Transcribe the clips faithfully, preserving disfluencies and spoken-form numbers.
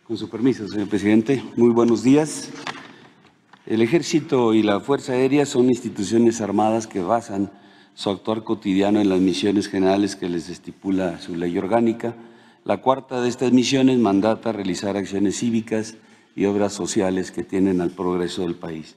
Con su permiso, señor presidente. Muy buenos días. El Ejército y la Fuerza Aérea son instituciones armadas que basan su actuar cotidiano en las misiones generales que les estipula su ley orgánica. La cuarta de estas misiones mandata realizar acciones cívicas y obras sociales que tienen al progreso del país.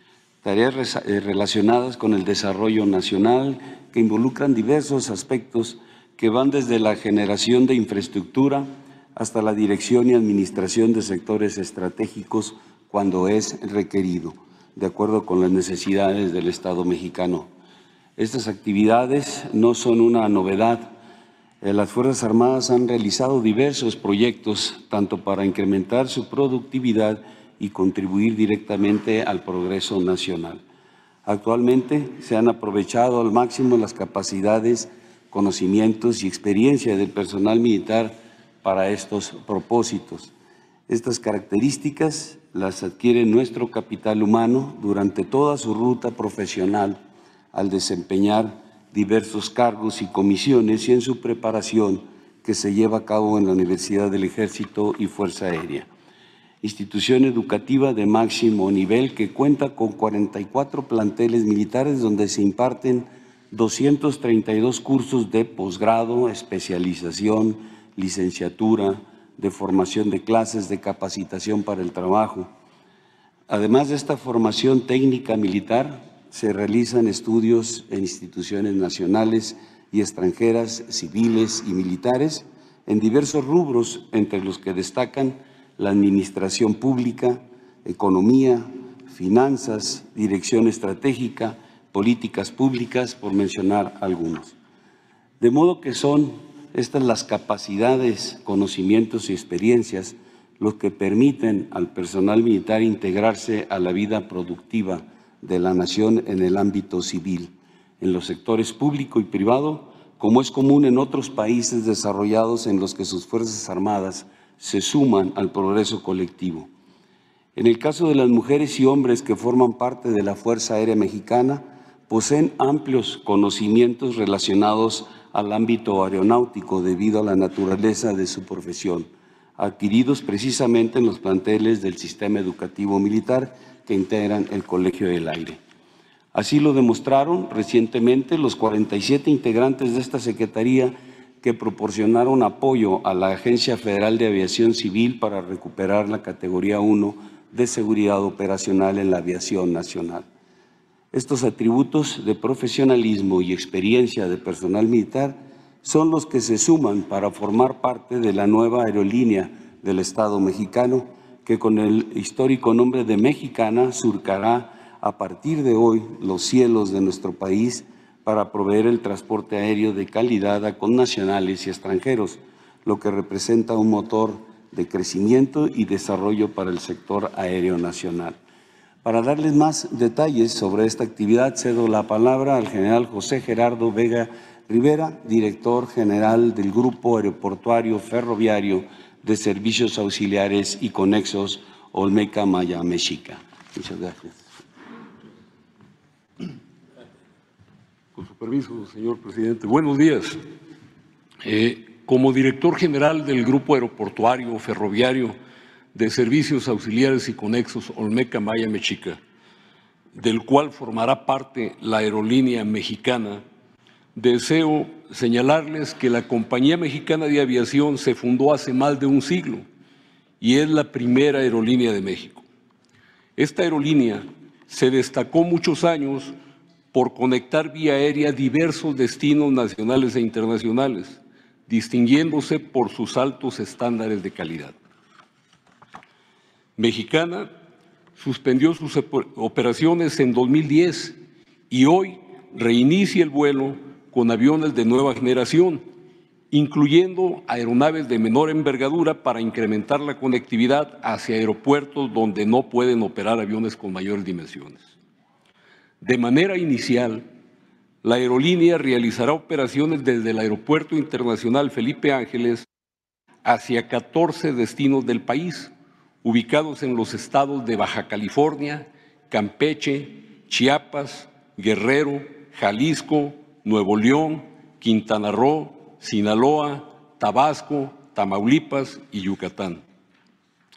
Tareas relacionadas con el desarrollo nacional que involucran diversos aspectos que van desde la generación de infraestructura hasta la dirección y administración de sectores estratégicos cuando es requerido, de acuerdo con las necesidades del Estado mexicano. Estas actividades no son una novedad. Las Fuerzas Armadas han realizado diversos proyectos, tanto para incrementar su productividad y contribuir directamente al progreso nacional. Actualmente se han aprovechado al máximo las capacidades, conocimientos y experiencia del personal militar para estos propósitos. Estas características las adquiere nuestro capital humano durante toda su ruta profesional al desempeñar diversos cargos y comisiones y en su preparación que se lleva a cabo en la Universidad del Ejército y Fuerza Aérea. Institución educativa de máximo nivel que cuenta con cuarenta y cuatro planteles militares donde se imparten doscientos treinta y dos cursos de posgrado, especialización, licenciatura, de formación de clases, de capacitación para el trabajo. Además de esta formación técnica militar, se realizan estudios en instituciones nacionales y extranjeras, civiles y militares, en diversos rubros, entre los que destacan la administración pública, economía, finanzas, dirección estratégica, políticas públicas, por mencionar algunos. De modo que son estas las capacidades, conocimientos y experiencias los que permiten al personal militar integrarse a la vida productiva de la nación en el ámbito civil, en los sectores público y privado, como es común en otros países desarrollados en los que sus Fuerzas Armadas se suman al progreso colectivo. En el caso de las mujeres y hombres que forman parte de la Fuerza Aérea Mexicana, poseen amplios conocimientos relacionados al ámbito aeronáutico debido a la naturaleza de su profesión, adquiridos precisamente en los planteles del sistema educativo militar que integran el Colegio del Aire. Así lo demostraron recientemente los cuarenta y siete integrantes de esta Secretaría que proporcionaron apoyo a la Agencia Federal de Aviación Civil para recuperar la categoría uno de seguridad operacional en la aviación nacional. Estos atributos de profesionalismo y experiencia de personal militar son los que se suman para formar parte de la nueva aerolínea del Estado mexicano, que con el histórico nombre de Mexicana surcará a partir de hoy los cielos de nuestro país para proveer el transporte aéreo de calidad a connacionales y extranjeros, lo que representa un motor de crecimiento y desarrollo para el sector aéreo nacional. Para darles más detalles sobre esta actividad, cedo la palabra al general José Gerardo Vega Rivera, director general del Grupo Aeroportuario Ferroviario de Servicios Auxiliares y Conexos Olmeca Maya Mexica. Muchas gracias. Con su permiso, señor presidente. Buenos días. Eh, como director general del Grupo Aeroportuario Ferroviario de Servicios Auxiliares y Conexos Olmeca Maya Mexica, del cual formará parte la aerolínea mexicana, deseo señalarles que la Compañía Mexicana de Aviación se fundó hace más de un siglo y es la primera aerolínea de México. Esta aerolínea se destacó muchos años por conectar vía aérea diversos destinos nacionales e internacionales, distinguiéndose por sus altos estándares de calidad. Mexicana suspendió sus operaciones en dos mil diez y hoy reinicia el vuelo con aviones de nueva generación, incluyendo aeronaves de menor envergadura para incrementar la conectividad hacia aeropuertos donde no pueden operar aviones con mayores dimensiones. De manera inicial, la aerolínea realizará operaciones desde el Aeropuerto Internacional Felipe Ángeles hacia catorce destinos del país, ubicados en los estados de Baja California, Campeche, Chiapas, Guerrero, Jalisco, Nuevo León, Quintana Roo, Sinaloa, Tabasco, Tamaulipas y Yucatán.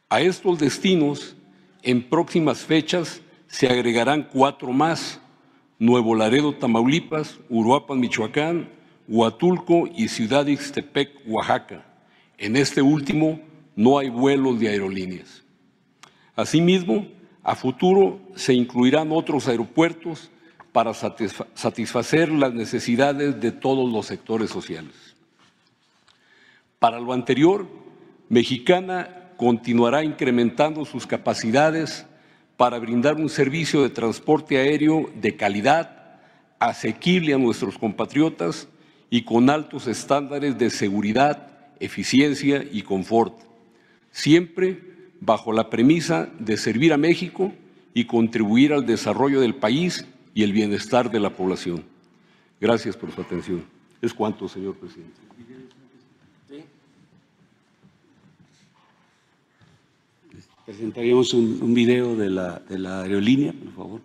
A estos destinos, en próximas fechas, se agregarán cuatro más: Nuevo Laredo, Tamaulipas; Uruapan, Michoacán; Huatulco y Ciudad Ixtepec, Oaxaca. En este último no hay vuelos de aerolíneas. Asimismo, a futuro se incluirán otros aeropuertos para satisfacer las necesidades de todos los sectores sociales. Para lo anterior, Mexicana continuará incrementando sus capacidades para brindar un servicio de transporte aéreo de calidad, asequible a nuestros compatriotas y con altos estándares de seguridad, eficiencia y confort, siempre bajo la premisa de servir a México y contribuir al desarrollo del país y el bienestar de la población. Gracias por su atención. Es cuanto, señor presidente. Presentaríamos un, un video de la, de la aerolínea, por favor.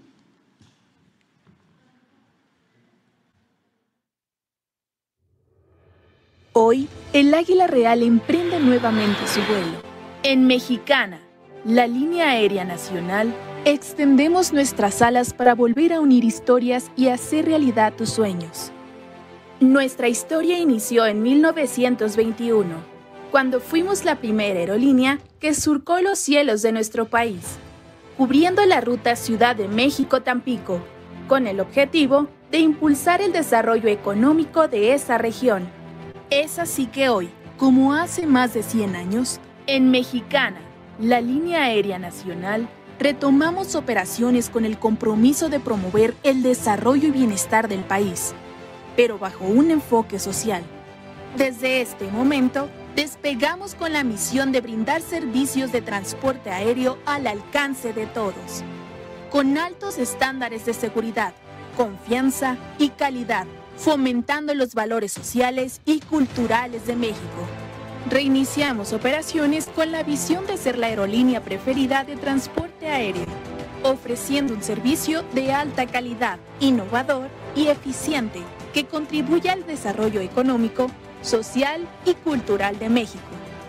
Hoy, el Águila Real emprende nuevamente su vuelo. En Mexicana, la línea aérea nacional, extendemos nuestras alas para volver a unir historias y hacer realidad tus sueños. Nuestra historia inició en mil novecientos veintiuno, cuando fuimos la primera aerolínea que surcó los cielos de nuestro país, cubriendo la ruta Ciudad de México-Tampico, con el objetivo de impulsar el desarrollo económico de esa región. Es así que hoy, como hace más de cien años, en Mexicana, la línea aérea nacional, retomamos operaciones con el compromiso de promover el desarrollo y bienestar del país, pero bajo un enfoque social. Desde este momento, despegamos con la misión de brindar servicios de transporte aéreo al alcance de todos, con altos estándares de seguridad, confianza y calidad, fomentando los valores sociales y culturales de México. Reiniciamos operaciones con la visión de ser la aerolínea preferida de transporte aéreo, ofreciendo un servicio de alta calidad, innovador y eficiente que contribuya al desarrollo económico, social y cultural de México.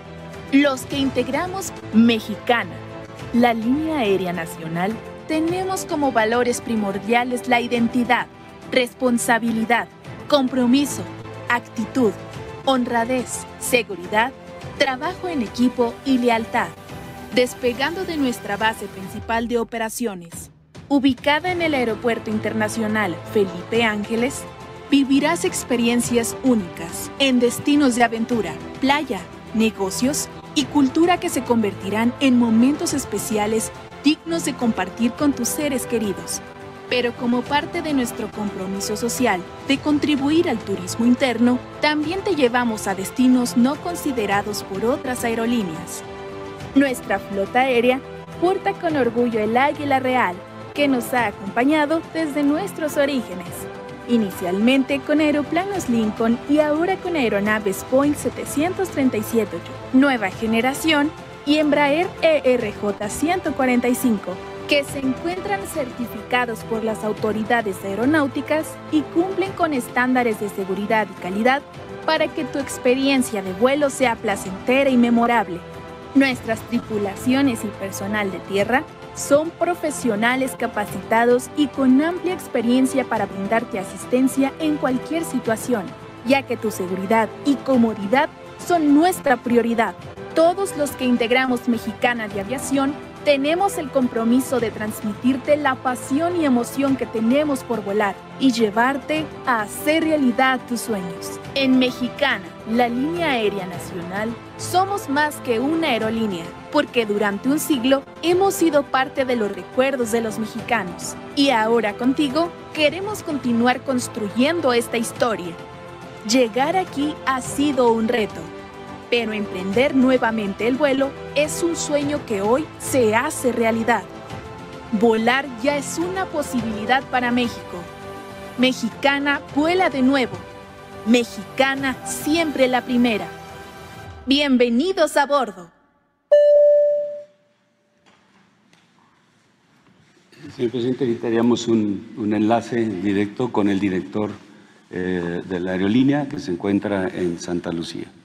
Los que integramos Mexicana, la línea aérea nacional, tenemos como valores primordiales la identidad, responsabilidad, compromiso, actitud, honradez, seguridad, trabajo en equipo y lealtad. Despegando de nuestra base principal de operaciones, ubicada en el Aeropuerto Internacional Felipe Ángeles, vivirás experiencias únicas en destinos de aventura, playa, negocios y cultura que se convertirán en momentos especiales dignos de compartir con tus seres queridos. Pero como parte de nuestro compromiso social de contribuir al turismo interno, también te llevamos a destinos no considerados por otras aerolíneas. Nuestra flota aérea porta con orgullo el Águila Real, que nos ha acompañado desde nuestros orígenes, inicialmente con aeroplanos Lincoln y ahora con aeronaves Boeing setecientos treinta y siete nueva generación y Embraer E R J ciento cuarenta y cinco, que se encuentran certificados por las autoridades aeronáuticas y cumplen con estándares de seguridad y calidad para que tu experiencia de vuelo sea placentera y memorable. Nuestras tripulaciones y personal de tierra son profesionales capacitados y con amplia experiencia para brindarte asistencia en cualquier situación, ya que tu seguridad y comodidad son nuestra prioridad. Todos los que integramos Mexicana de Aviación tenemos el compromiso de transmitirte la pasión y emoción que tenemos por volar y llevarte a hacer realidad tus sueños. En Mexicana, la línea aérea nacional, somos más que una aerolínea, porque durante un siglo hemos sido parte de los recuerdos de los mexicanos. Y ahora contigo queremos continuar construyendo esta historia. Llegar aquí ha sido un reto, pero emprender nuevamente el vuelo es un sueño que hoy se hace realidad. Volar ya es una posibilidad para México. Mexicana vuela de nuevo. Mexicana siempre la primera. Bienvenidos a bordo. Señor presidente, necesitaríamos un, un enlace directo con el director eh, de la aerolínea que se encuentra en Santa Lucía.